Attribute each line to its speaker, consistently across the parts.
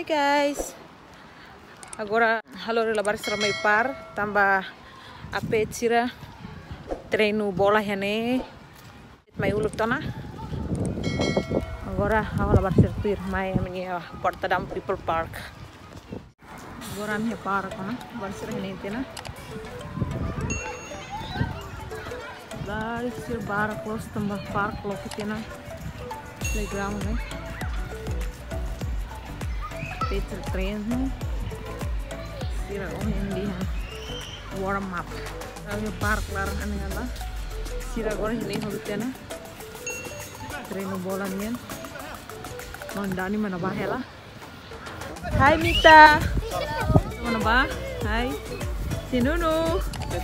Speaker 1: Hi guys. Agora halor labar seramai par tambah ape tira treino bola hene mai uluk tona. Agora hau labar serpir mai menia Portadam People Park. Agora minha park na labar serhene tena. Dari sir bar close tambah park lokitena playground ne. Peter train nih, sira hindi warm up. Kami park larang aneh ala, sira goreng ini hulutnya na, train bola nian, mandani mana bahela. Hai Mita, mana bah? Hai, Sinunu.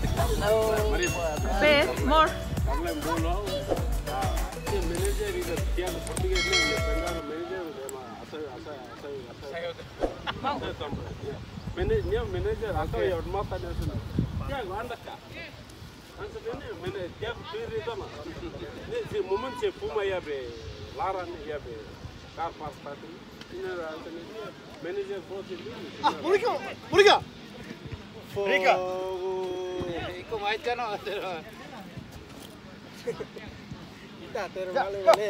Speaker 1: Pe, more.
Speaker 2: Manager atau ya rumah tadi sana. Ya gua anda kah? Anda ini manager dia pilih itu mah. Ini si momen si puma ya be, laran ya be, car park tadi. Ini anda ini manager proses ini.
Speaker 3: Ah, Murika. Iko main kan no. Kita terlalu balik.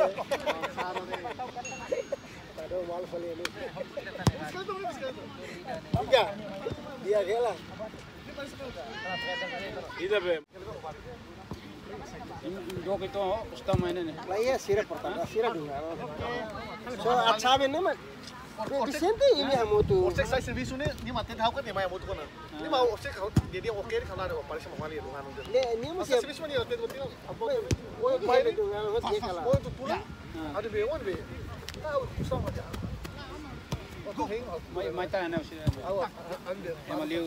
Speaker 3: Aduh, malu kali ini. Enggak. Dia gela.
Speaker 2: Ida be.
Speaker 3: Dok itu utama ini nih. Lah iya sirap pertama, sirap dulu. So अच्छा में नहीं मत. Decente ini hamu tu.
Speaker 4: Osek saya servisu ni mati tahu kan ni maya mutu kan. Ni mau osek jadi okey kalau ada opari sama kali dengan anu.
Speaker 3: Ni
Speaker 4: Masa servisu ni hotel hotel apa?
Speaker 3: Oh, pai itu dengan mas dia kalah.
Speaker 4: Oh tu pulang. Ada be one be. Tahu sama aja.
Speaker 3: Mai tahu nak sih.
Speaker 4: Awak ambil.
Speaker 3: Yang maliu.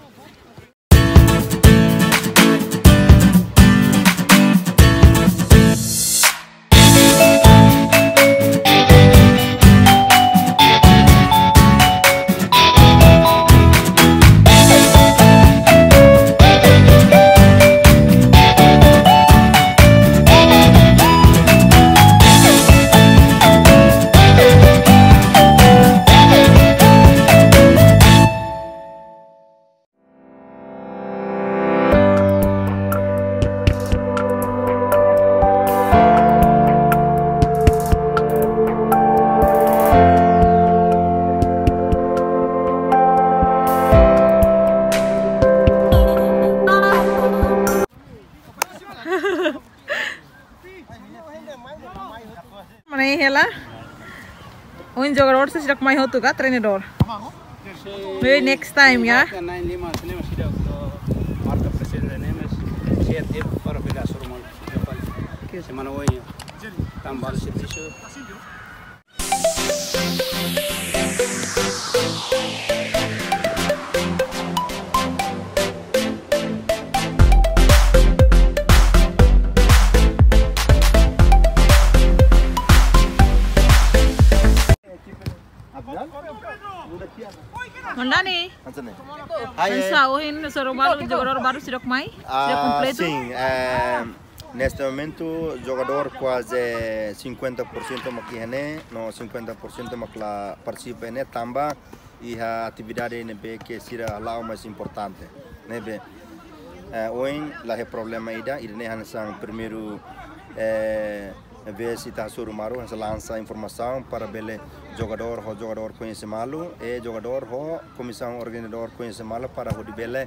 Speaker 1: Mana hela? Uin jogar or se sirak mai hotu ka trainador. Maybe next time ya.
Speaker 3: Marca presiden nemes. Siap dia para bela suruh semana hoy tambal servicio.
Speaker 1: Mana nih?
Speaker 5: Hai.
Speaker 1: Uin seru baru jogador baru sirak mai. Sirak completo.
Speaker 5: Sim, neste momento jogador quase 50% maquihane, no 50% makla participa ne tamba e a atividade nebe que será lá o mais importante. Nebe hoje lá é problema ida, ne hansang primeiro vez está surumaro essa lança informação para bele jogador conhece malo e jogador comissão organizador conhece malo para o de bele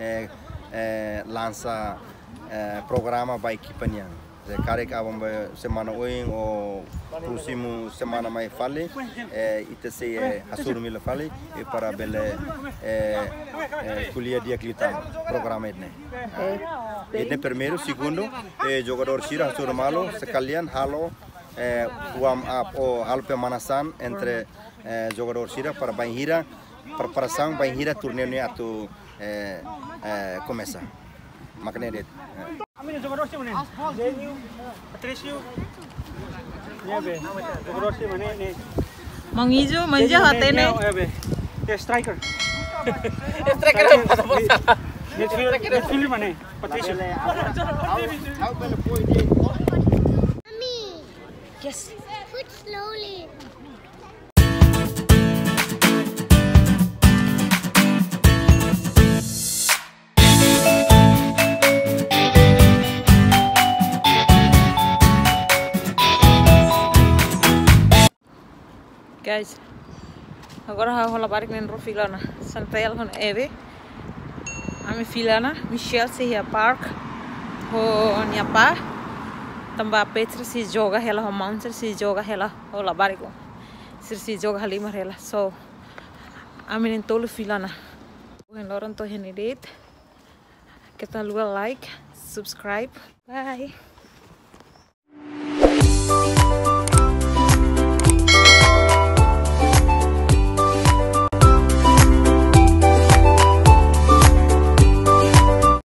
Speaker 5: lança programa para equipe nya. Karek abang semana hoje ou próximo semana mais fale itu se asur mila fale e para bele kuliah dia klitan programa ini. Ini primeiro, segundo jogador sira asur malo sekalian halo warm up ou halo pemanasan entre jogador sira para banhira preparação banhira torneio ni atau começa. Makanya det.
Speaker 3: Amin jogador sih mana? Deniu, Patricio. Ya be. Jogador sih mana ni?
Speaker 1: Mang Ijo manja hatene.
Speaker 3: Ya be. Striker.
Speaker 1: Striker apa?
Speaker 3: Midfielder mana? Patricio.
Speaker 6: Yes. Put slowly.
Speaker 1: Agora rola barik nen ro filana. Santael hon eve. Ami filana Michelle se hia park. Ho nyapa. Tamba Petra si joga hela ho mountain si joga hela rola bariko. Si joga halima hela. So ami nen tolu filana. Wen loron to hene date. Kita luar like, subscribe. Bye.